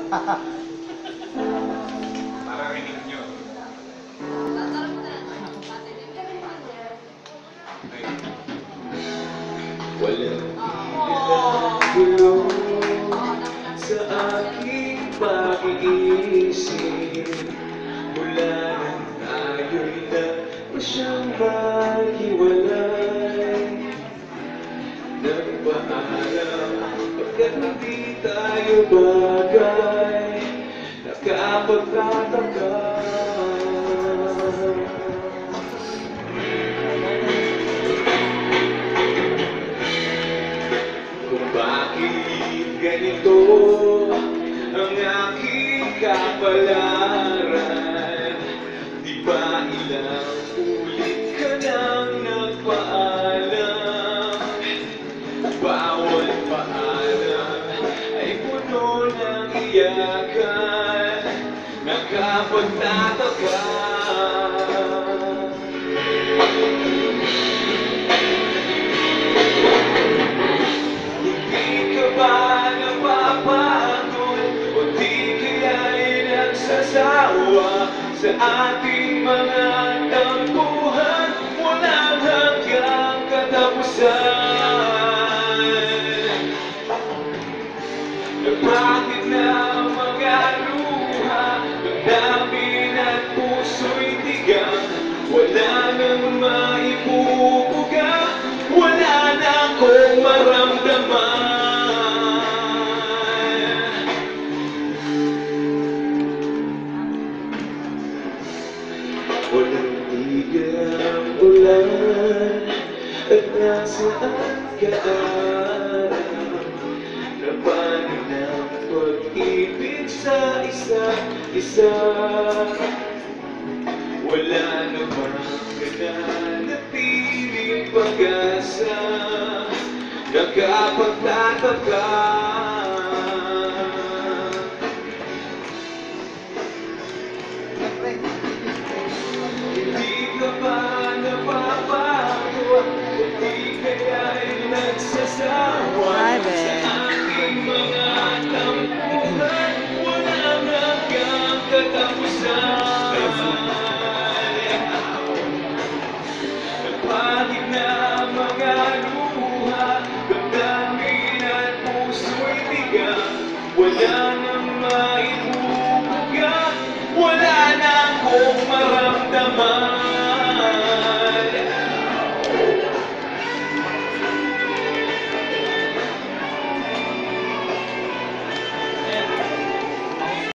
Para rinig nyo. Walang gulo sa aking pag-iisip. Mula nang tayo'y nagpasyang maghiwalay. Nagpaalam pagkat hindi tayo bagay. Nakapagtataka kung bakit ganito ang aking kapalaran. Di ba ilang ulit ka nang nagpaalam? Bawat paalam ay puno ng iyakan. Nakapagtataka hindi ka ba napapagod o di kaya'y nagsasawa sa ating mga tampuhan? Walang hanggang katapusan. Bakit na mga luha, damdamin at puso'y tigang, wala nang maipupuga, wala na akong maramdaman. Walang tigil ang ulan at nasaan ka araw. Napanin ang pag-ibig sa isa't isa. Wala namang nananatiling pag-asa. Nakapagtataka hindi ka ba napapago? Hindi kaya'y nagsasawa sa ating mga tampuhan? Walang hanggang katapusan. Nagpahid na mga luha, damdamin at puso'y bigang, wala